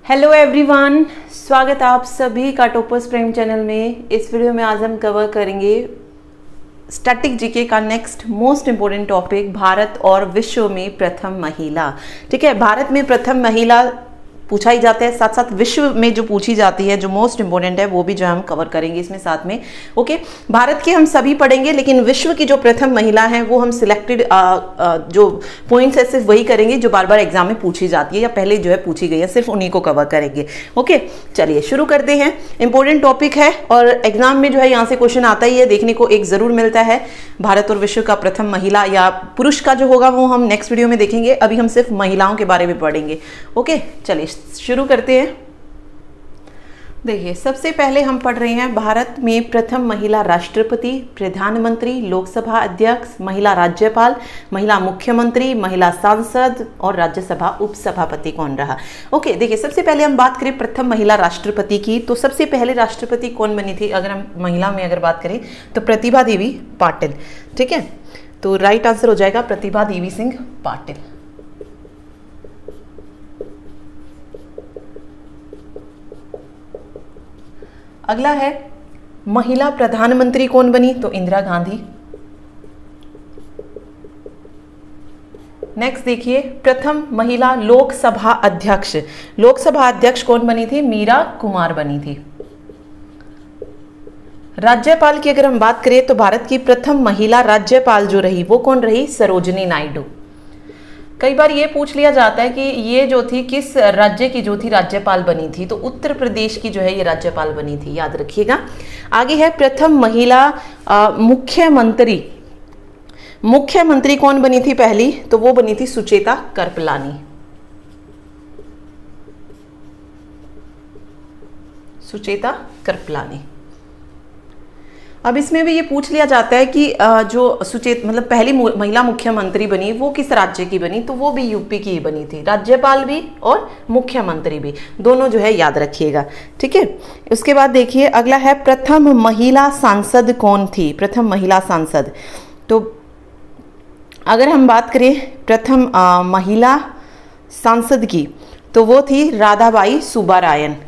Hello everyone, स्वागत है आप सभी का टॉपर्स प्राइम चैनल में। इस वीडियो में आज हम कवर करेंगे स्टैटिक जीके का next most important topic, Bharat और विश्व में प्रथम महिला। ठीक है, भारत में प्रथम महिला पूछा ही जाता है, साथ साथ विश्व में जो पूछी जाती है जो मोस्ट इंपोर्टेंट है वो भी जो हम कवर करेंगे इसमें साथ में। ओके, भारत के हम सभी पढ़ेंगे, लेकिन विश्व की जो प्रथम महिला है वो हम सिलेक्टेड जो पॉइंट्स है सिर्फ वही करेंगे जो बार बार एग्जाम में पूछी जाती है या पहले जो है पूछी गई है, सिर्फ उन्हीं को कवर करेंगे। ओके, चलिए शुरू करते हैं। इंपॉर्टेंट टॉपिक है और एग्जाम में जो है यहाँ से क्वेश्चन आता ही है, देखने को एक जरूर मिलता है। भारत और विश्व का प्रथम महिला या पुरुष का जो होगा वो हम नेक्स्ट वीडियो में देखेंगे, अभी हम सिर्फ महिलाओं के बारे में पढ़ेंगे। ओके, चलिए शुरू करते हैं। देखिए, सबसे पहले हम पढ़ रहे हैं भारत में प्रथम महिला राष्ट्रपति, प्रधानमंत्री, लोकसभा अध्यक्ष, महिला राज्यपाल, महिला मुख्यमंत्री, महिला सांसद और राज्यसभा उपसभापति कौन रहा। ओके, देखिए सबसे पहले हम बात करें प्रथम महिला राष्ट्रपति की, तो सबसे पहले राष्ट्रपति कौन बनी थी? अगर हम महिला में अगर बात करें तो प्रतिभा देवी पाटिल। ठीक है, तो राइट आंसर हो जाएगा प्रतिभा देवी सिंह पाटिल। अगला है महिला प्रधानमंत्री कौन बनी? तो इंदिरा गांधी। नेक्स्ट देखिए, प्रथम महिला लोकसभा अध्यक्ष, लोकसभा अध्यक्ष कौन बनी थी? मीरा कुमार बनी थी। राज्यपाल की अगर हम बात करें तो भारत की प्रथम महिला राज्यपाल जो रही वो कौन रही? सरोजिनी नायडू। कई बार ये पूछ लिया जाता है कि ये जो थी किस राज्य की जो थी राज्यपाल बनी थी, तो उत्तर प्रदेश की जो है ये राज्यपाल बनी थी, याद रखिएगा। आगे है प्रथम महिला मुख्यमंत्री, मुख्यमंत्री कौन बनी थी पहली? तो वो बनी थी सुचेता कृपलानी। सुचेता कृपलानी। अब इसमें भी ये पूछ लिया जाता है कि जो पहली महिला मुख्यमंत्री बनी वो किस राज्य की बनी? तो वो भी यूपी की ही बनी थी, राज्यपाल भी और मुख्यमंत्री भी, दोनों जो है याद रखिएगा। ठीक है, उसके बाद देखिए अगला है प्रथम महिला सांसद कौन थी? प्रथम महिला सांसद, तो अगर हम बात करें प्रथम महिला सांसद की तो वो थी राधाबाई सुब्बारायन।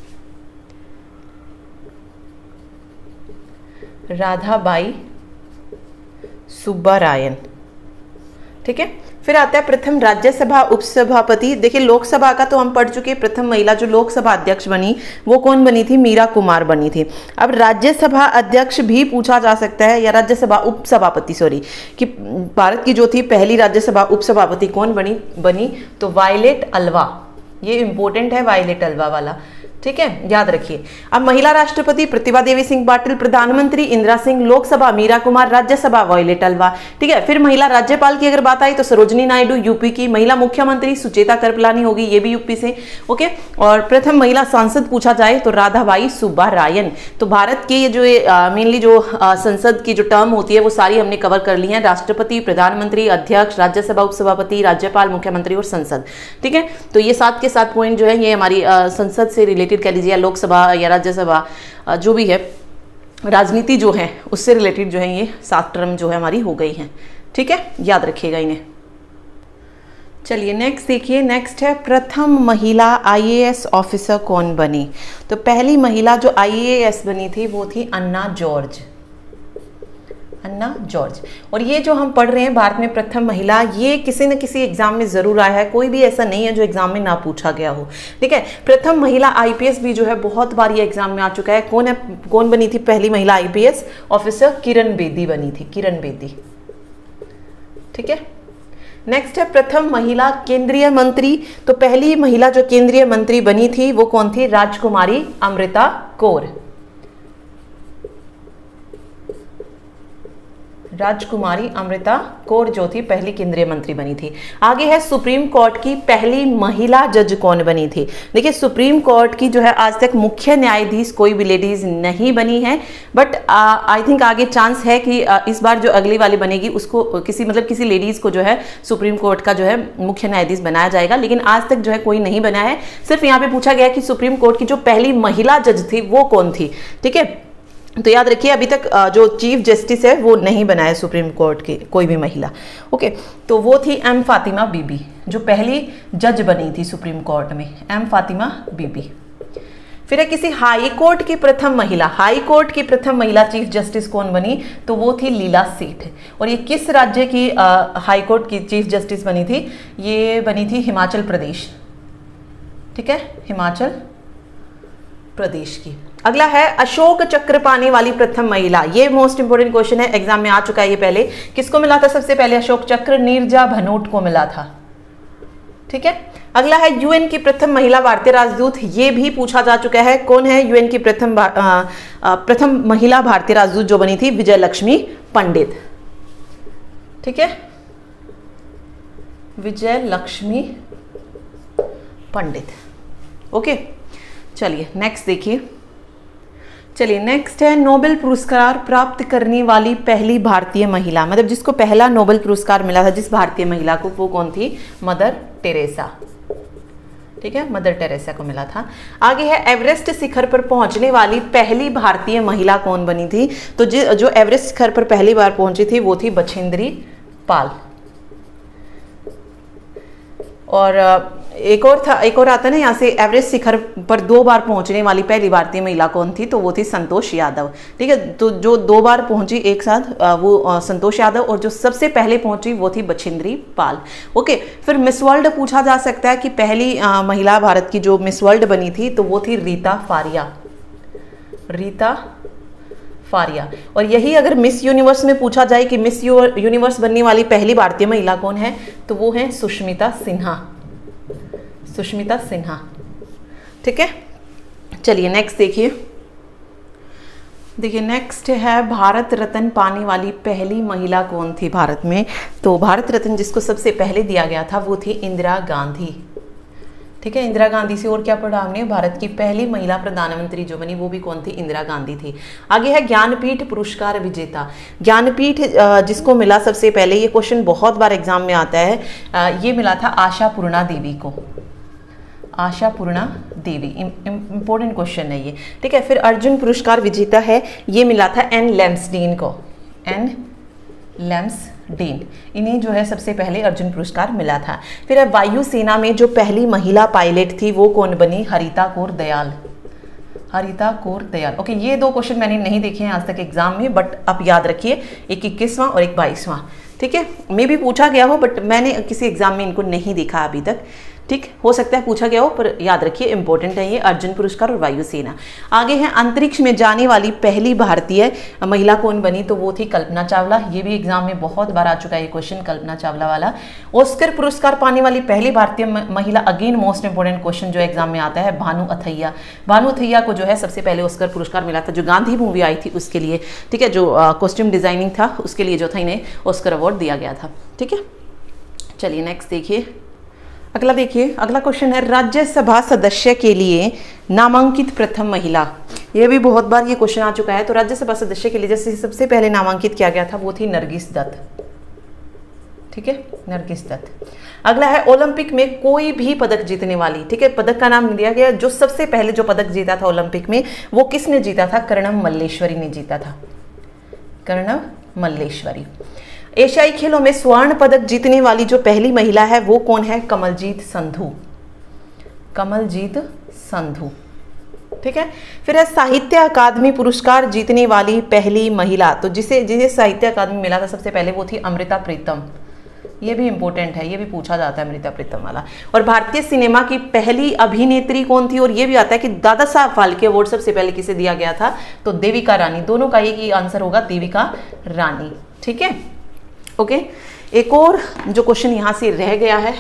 राधाबाई सुब्बारायन। ठीक है, फिर आता है प्रथम राज्यसभा उपसभापति। देखिए लोकसभा का तो हम पढ़ चुके, प्रथम महिला जो लोकसभा अध्यक्ष बनी वो कौन बनी थी? मीरा कुमार बनी थी। अब राज्यसभा अध्यक्ष भी पूछा जा सकता है या राज्यसभा उपसभापति, सॉरी, कि भारत की जो थी पहली राज्यसभा उपसभापति कौन बनी? तो वायलेट अल्वा। ये इंपॉर्टेंट है वायलेट अल्वा वाला, ठीक है, याद रखिए। अब महिला राष्ट्रपति प्रतिभा देवी सिंह पाटिल, प्रधानमंत्री इंदिरा सिंह, लोकसभा मीरा कुमार, राज्यसभा वायलेट अल्वा। ठीक है, फिर महिला राज्यपाल की अगर बात आई तो सरोजिनी नायडू यूपी की, महिला मुख्यमंत्री सुचेता कृपलानी होगी, ये भी यूपी से। ओके, और प्रथम महिला सांसद पूछा जाए तो राधाबाई सुब्बारायन। तो भारत के ये जो मेनली जो संसद की जो टर्म होती है वो सारी हमने कवर कर ली है, राष्ट्रपति, प्रधानमंत्री, अध्यक्ष, राज्यसभा उपसभापति, राज्यपाल, मुख्यमंत्री और संसद। ठीक है, तो ये 7 के 7 पॉइंट जो है ये हमारी संसद से रिलेटेड कह लीजिए, लोकसभा या राज्यसभा जो भी है, राजनीति जो है उससे रिलेटेड जो है ये 7 टर्म जो है हमारी हो गई हैं। ठीक है, याद रखिएगा इन्हें। चलिए नेक्स्ट देखिए, नेक्स्ट है प्रथम महिला आईएएस ऑफिसर कौन बनी? तो पहली महिला जो आईएएस बनी थी वो थी अन्ना जॉर्ज। अन्ना जॉर्ज। और ये जो हम पढ़ रहे हैं भारत में प्रथम महिला, ये किसी न किसी एग्जाम में जरूर आया है, कोई भी ऐसा नहीं है जो एग्जाम में ना पूछा गया हो। ठीक है, प्रथम महिला आईपीएस भी जो है बहुत बार ये एग्जाम में आ चुका है। कौन बनी थी पहली महिला आईपीएस ऑफिसर? किरण बेदी बनी थी, किरण बेदी। ठीक है, नेक्स्ट है प्रथम महिला केंद्रीय मंत्री। तो पहली महिला जो केंद्रीय मंत्री बनी थी वो कौन थी? राजकुमारी अमृता कौर। राजकुमारी अमृता कौर जो थी पहली केंद्रीय मंत्री बनी थी। आगे है सुप्रीम कोर्ट की पहली महिला जज कौन बनी थी? देखिए सुप्रीम कोर्ट की जो है आज तक मुख्य न्यायाधीश कोई भी लेडीज नहीं बनी है, बट आई थिंक आगे चांस है कि इस बार जो अगली वाली बनेगी उसको किसी लेडीज को जो है सुप्रीम कोर्ट का जो है मुख्य न्यायाधीश बनाया जाएगा, लेकिन आज तक जो है कोई नहीं बना है। सिर्फ यहाँ पे पूछा गया कि सुप्रीम कोर्ट की जो पहली महिला जज थी वो कौन थी। ठीक है, तो याद रखिए अभी तक जो चीफ जस्टिस है वो नहीं बना है सुप्रीम कोर्ट की कोई भी महिला। ओके, तो वो थी एम फातिमा बीबी, जो पहली जज बनी थी सुप्रीम कोर्ट में, एम फातिमा बीबी। फिर है किसी हाई कोर्ट की प्रथम महिला, हाई कोर्ट की प्रथम महिला चीफ जस्टिस कौन बनी, तो वो थी लीला सेठ। और ये किस राज्य की हाई कोर्ट की चीफ जस्टिस बनी थी, ये बनी थी हिमाचल प्रदेश, ठीक है, हिमाचल प्रदेश की। अगला है अशोक चक्र पाने वाली प्रथम महिला, ये मोस्ट इंपोर्टेंट क्वेश्चन है, एग्जाम में आ चुका है ये पहले। किसको मिला था सबसे पहले अशोक चक्र, नीरजा भनोट को मिला था, ठीक है। अगला है यूएन की प्रथम महिला भारतीय राजदूत, ये भी पूछा जा चुका है, कौन है यूएन की प्रथम महिला भारतीय राजदूत जो बनी थी, विजय लक्ष्मी पंडित, ठीक है, विजय लक्ष्मी पंडित। ओके, चलिए नेक्स्ट देखिए। चलिए नेक्स्ट है नोबेल पुरस्कार प्राप्त करने वाली पहली भारतीय महिला, मतलब जिसको पहला नोबेल पुरस्कार मिला था जिस भारतीय महिला को, वो कौन थी, मदर टेरेसा, ठीक है, मदर टेरेसा को मिला था। आगे है एवरेस्ट शिखर पर पहुंचने वाली पहली भारतीय महिला कौन बनी थी, तो जो एवरेस्ट शिखर पर पहली बार पहुंची थी वो थी बछेंद्री पाल। और एक और आता है ना यहाँ से, एवरेस्ट शिखर पर 2 बार पहुंचने वाली पहली भारतीय महिला कौन थी, तो वो थी संतोष यादव, ठीक है। तो जो 2 बार पहुंची एक साथ वो संतोष यादव, और जो सबसे पहले पहुंची वो थी बछेंद्री पाल। ओके, फिर मिस वर्ल्ड पूछा जा सकता है कि पहली महिला भारत की जो मिस वर्ल्ड बनी थी, तो वो थी रीता फारिया, रीता फारिया। और यही अगर मिस यूनिवर्स में पूछा जाए कि मिस यूनिवर्स बनने वाली पहली भारतीय महिला कौन है, तो वो है सुष्मिता सिन्हा, सुष्मिता सिन्हा, ठीक है। चलिए नेक्स्ट देखिए। देखिए नेक्स्ट है भारत रत्न पाने वाली पहली महिला कौन थी भारत में, तो भारत रत्न जिसको सबसे पहले दिया गया था वो थी इंदिरा गांधी, ठीक है। इंदिरा गांधी से और क्या पढ़ा हमने, भारत की पहली महिला प्रधानमंत्री जो बनी वो भी कौन थी, इंदिरा गांधी थी। आगे है ज्ञानपीठ पुरस्कार विजेता, ज्ञानपीठ जिसको मिला सबसे पहले, ये क्वेश्चन बहुत बार एग्जाम में आता है, ये मिला था आशा पूर्णा देवी को, आशा पूर्णा देवी, इंपॉर्टेंट क्वेश्चन है ये, ठीक है। फिर अर्जुन पुरस्कार विजेता है, ये मिला था एन लेम्सडीन को, एन लेम्सडीन, इन्हें जो है सबसे पहले अर्जुन पुरस्कार मिला था। फिर वायुसेना में जो पहली महिला पायलट थी वो कौन बनी, हरिता कौर दयाल, हरिता कौर दयाल। ओके, ये 2 क्वेश्चन मैंने नहीं देखे हैं आज तक एग्जाम में, बट आप याद रखिए, एक 21वां और एक 22वां, ठीक है। मे भी पूछा गया हो, बट मैंने किसी एग्जाम में इनको नहीं देखा अभी तक, ठीक, हो सकता है पूछा गया हो, पर याद रखिए इंपॉर्टेंट है ये, अर्जुन पुरस्कार और वायुसेना। आगे है अंतरिक्ष में जाने वाली पहली भारतीय महिला कौन बनी, तो वो थी कल्पना चावला, ये भी एग्जाम में बहुत बार आ चुका है ये क्वेश्चन, कल्पना चावला वाला। ऑस्कर पुरस्कार पाने वाली पहली भारतीय महिला, अगेन मोस्ट इंपोर्टेंट क्वेश्चन जो एग्जाम में आता है, भानु अथैया, भानु अथैया को जो है सबसे पहले ऑस्कर पुरस्कार मिला था, जो गांधी मूवी आई थी उसके लिए, ठीक है, जो कॉस्ट्यूम डिजाइनिंग था उसके लिए जो था इन्हें ऑस्कर अवार्ड दिया गया था, ठीक है। चलिए नेक्स्ट देखिए। अगला देखिए, अगला क्वेश्चन है राज्यसभा सदस्य के लिए नामांकित प्रथम महिला, ये भी बहुत बार ये क्वेश्चन आ चुका है। तो राज्यसभा सदस्य के लिए जैसे सबसे पहले नामांकित किया गया था वो थी नरगिस दत्त, ठीक है, नरगिस दत्त। अगला है ओलंपिक में कोई भी पदक जीतने वाली, ठीक है, पदक का नाम दिया गया, जो सबसे पहले जो पदक जीता था ओलंपिक में वो किसने जीता था, कर्णम मल्लेश्वरी ने जीता था, कर्णम मल्लेश्वरी। एशियाई खेलों में स्वर्ण पदक जीतने वाली जो पहली महिला है वो कौन है, कमलजीत संधू, कमलजीत संधू, ठीक है। फिर है साहित्य अकादमी पुरस्कार जीतने वाली पहली महिला, तो जिसे साहित्य अकादमी मिला था सबसे पहले वो थी अमृता प्रीतम, ये भी इंपॉर्टेंट है, ये भी पूछा जाता है अमृता प्रीतम वाला। और भारतीय सिनेमा की पहली अभिनेत्री कौन थी, और ये भी आता है कि दादा साहब फाल्के अवार्ड सबसे पहले किसे दिया गया था, तो देविका रानी, दोनों का एक ही आंसर होगा, देविका रानी, ठीक है। ओके, एक और जो क्वेश्चन यहाँ से रह गया है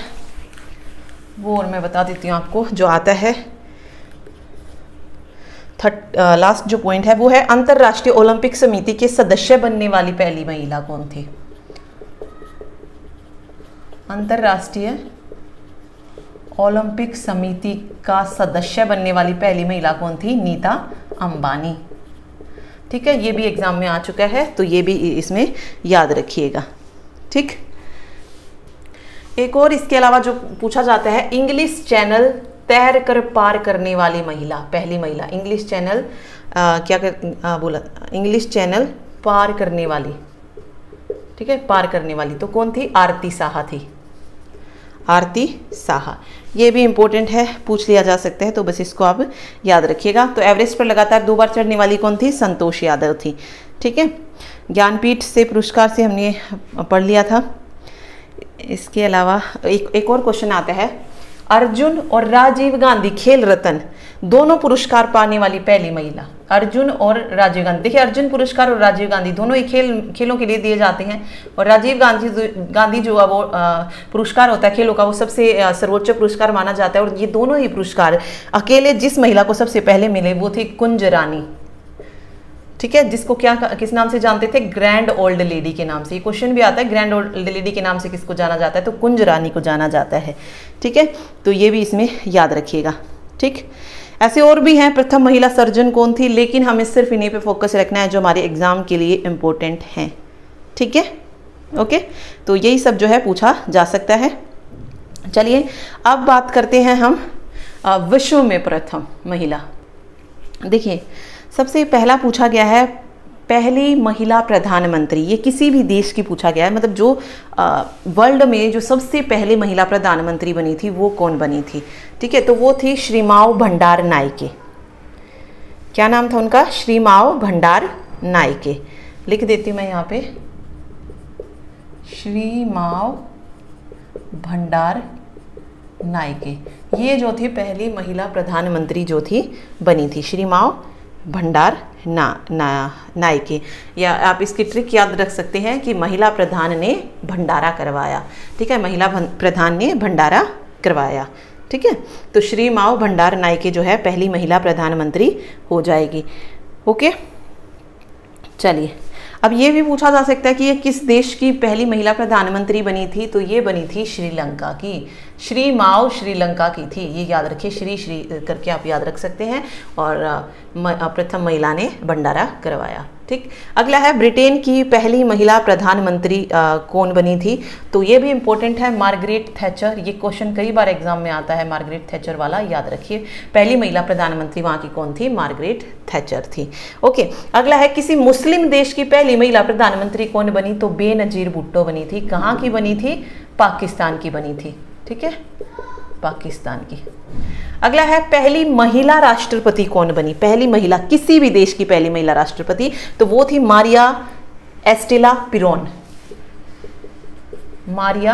वो और मैं बता देती हूँ आपको, जो आता है लास्ट जो पॉइंट है वो है अंतरराष्ट्रीय ओलंपिक समिति के सदस्य बनने वाली पहली महिला कौन थी, अंतरराष्ट्रीय ओलंपिक समिति का सदस्य बनने वाली पहली महिला कौन थी, नीता अंबानी, ठीक है। ये भी एग्जाम में आ चुका है, तो ये भी इसमें याद रखिएगा, ठीक। एक और इसके अलावा जो पूछा जाता है, इंग्लिश चैनल तैर कर पार करने वाली महिला, पहली महिला इंग्लिश चैनल बोला इंग्लिश चैनल पार करने वाली, ठीक है, पार करने वाली तो कौन थी? आरती साहा थी, आरती साहा। ये भी इंपॉर्टेंट है, पूछ लिया जा सकता है, तो बस इसको आप याद रखिएगा। तो एवरेस्ट पर लगातार 2 बार चढ़ने वाली कौन थी? संतोष यादव थी, ठीक है। ज्ञानपीठ से पुरस्कार से हमने पढ़ लिया था। इसके अलावा एक और क्वेश्चन आता है, अर्जुन और राजीव गांधी खेल रत्न दोनों पुरस्कार पाने वाली पहली महिला। अर्जुन और राजीव गांधी, देखिए अर्जुन पुरस्कार और राजीव गांधी दोनों ही खेलों के लिए दिए जाते हैं, और राजीव गांधी जो है वो पुरस्कार होता है खेलों का, वो सबसे सर्वोच्च पुरस्कार माना जाता है। और ये दोनों ही पुरस्कार अकेले जिस महिला को सबसे पहले मिले वो थी कुंज रानी, ठीक है, जिसको किस नाम से जानते थे? ग्रैंड ओल्ड लेडी के नाम से। ये क्वेश्चन भी आता है, ग्रैंड ओल्ड लेडी के नाम से किसको जाना जाता है? तो कुंज रानी को जाना जाता है, ठीक है। तो ये भी इसमें याद रखिएगा, ठीक। ऐसे और भी हैं, प्रथम महिला सर्जन कौन थी, लेकिन हमें सिर्फ इन्हीं पे फोकस रखना है जो हमारे एग्जाम के लिए इम्पोर्टेंट हैं, ठीक है, ओके। तो यही सब जो है पूछा जा सकता है। चलिए अब बात करते हैं हम विश्व में प्रथम महिला। देखिए सबसे पहला पूछा गया है पहली महिला प्रधानमंत्री, ये किसी भी देश की पूछा गया है, मतलब जो वर्ल्ड में जो सबसे पहले महिला प्रधानमंत्री बनी थी वो कौन बनी थी, ठीक है। तो वो थी श्रीमाव भंडार नायके। क्या नाम था उनका? श्रीमाव भंडार नायके। लिख देती हूँ मैं यहाँ पे, श्रीमाव भंडार नायके। ये जो थी पहली महिला प्रधानमंत्री जो थी बनी थी, श्रीमाव भंडार नायके। या आप इसकी ट्रिक याद रख सकते हैं कि महिला प्रधान ने भंडारा करवाया, ठीक है, महिला प्रधान ने भंडारा करवाया, ठीक है। तो श्रीमाव भंडार नायके जो है पहली महिला प्रधानमंत्री हो जाएगी, ओके। चलिए अब ये भी पूछा जा सकता है कि ये किस देश की पहली महिला प्रधानमंत्री बनी थी, तो ये बनी थी श्रीलंका की, श्रीमाव श्रीलंका की थी। ये याद रखिए, श्री करके आप याद रख सकते हैं। और प्रथम महिला ने भंडारा करवाया, ठीक। अगला है ब्रिटेन की पहली महिला प्रधानमंत्री कौन बनी थी, तो ये भी इंपॉर्टेंट है, मार्गरेट थैचर। ये क्वेश्चन कई बार एग्जाम में आता है, मार्गरेट थैचर वाला, याद रखिए। पहली महिला प्रधानमंत्री वहाँ की कौन थी? मार्गरेट थैचर थी, ओके। अगला है किसी मुस्लिम देश की पहली महिला प्रधानमंत्री कौन बनी, तो बेनजीर भुट्टो बनी थी। कहाँ की बनी थी? पाकिस्तान की बनी थी, ठीक है, पाकिस्तान की। अगला है पहली महिला राष्ट्रपति कौन बनी, पहली महिला, किसी भी देश की पहली महिला राष्ट्रपति, तो वो थी Maria Estela Peron. Maria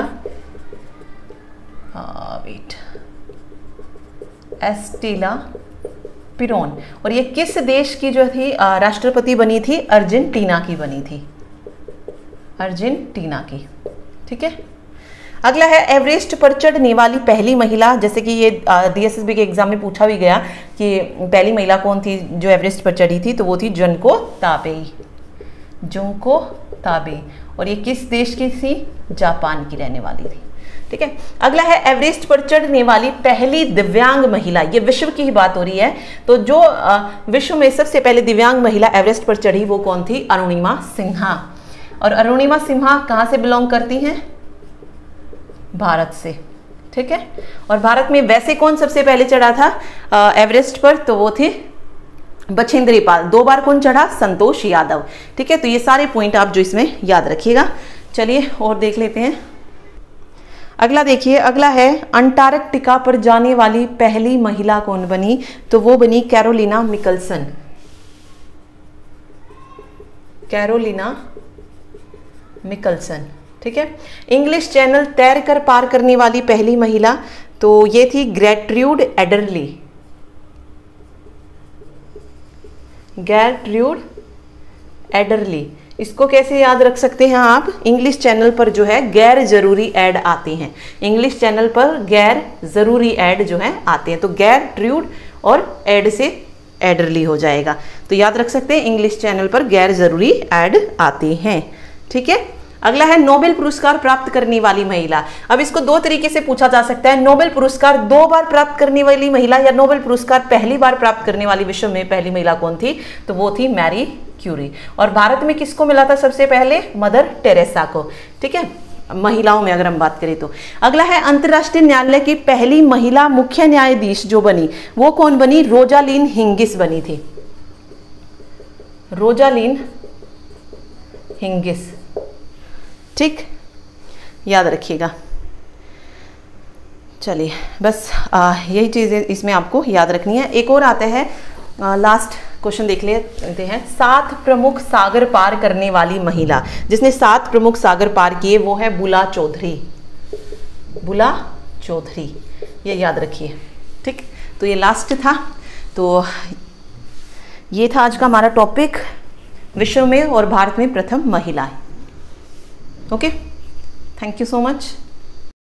Estela Peron. और ये किस देश की जो थी राष्ट्रपति बनी थी? अर्जेंटीना की बनी थी, अर्जेंटीना की, ठीक है। अगला है एवरेस्ट पर चढ़ने वाली पहली महिला, जैसे कि ये DSSB के एग्जाम में पूछा भी गया कि पहली महिला कौन थी जो एवरेस्ट पर चढ़ी थी, तो वो थी जुनको ताबेई, जुनको ताबेई। और ये किस देश की थी? जापान की रहने वाली थी, ठीक है। अगला है एवरेस्ट पर चढ़ने वाली पहली दिव्यांग महिला, ये विश्व की ही बात हो रही है, तो जो विश्व में सबसे पहले दिव्यांग महिला एवरेस्ट पर चढ़ी वो कौन थी? अरुणिमा सिन्हा। और अरुणिमा सिन्हा कहाँ से बिलोंग करती हैं? भारत से, ठीक है। और भारत में वैसे कौन सबसे पहले चढ़ा था एवरेस्ट पर, तो वो थे बछेंद्री पाल। 2 बार कौन चढ़ा? संतोष यादव, ठीक है। तो ये सारे पॉइंट आप जो इसमें याद रखिएगा। चलिए और देख लेते हैं। अगला देखिए, अगला है अंटार्कटिका पर जाने वाली पहली महिला कौन बनी, तो वो बनी कैरोलिना मिकल्सन। कैरोलिना मिकल्सन, ठीक है। इंग्लिश चैनल तैर कर पार करने वाली पहली महिला, तो ये थी ग्रेट्रूड एडरली। ग्रेट्रूड एडरली, इसको कैसे याद रख सकते हैं आप? इंग्लिश चैनल पर जो है गैर जरूरी ऐड आते हैं, इंग्लिश चैनल पर गैर जरूरी ऐड जो है आते हैं, तो ग्रेट्रूड और ऐड से एडरली हो जाएगा। तो याद रख सकते हैं इंग्लिश चैनल पर गैर जरूरी ऐड आते हैं, ठीक है। अगला है नोबेल पुरस्कार प्राप्त करने वाली महिला। अब इसको 2 तरीके से पूछा जा सकता है, नोबेल पुरस्कार 2 बार प्राप्त करने वाली महिला या नोबेल पुरस्कार पहली बार प्राप्त करने वाली विश्व में पहली महिला कौन थी, तो वो थी मैरी क्यूरी। और भारत में किसको मिला था सबसे पहले? मदर टेरेसा को, ठीक है। महिलाओं में अगर हम बात करें तो। अगला है अंतर्राष्ट्रीय न्यायालय की पहली महिला मुख्य न्यायाधीश जो बनी वो कौन बनी? रोजालीन हिंगिस बनी थी। रोजालीन हिंगिस, ठीक, याद रखिएगा। चलिए बस यही चीज़ें इसमें आपको याद रखनी है। एक और आता है, लास्ट क्वेश्चन देख लेते हैं। 7 प्रमुख सागर पार करने वाली महिला, जिसने 7 प्रमुख सागर पार किए, वो है बुला चौधरी। बुला चौधरी, ये याद रखिए, ठीक। तो ये लास्ट था। तो ये था आज का हमारा टॉपिक, विश्व में और भारत में प्रथम महिलाएं। Okay, thank you so much.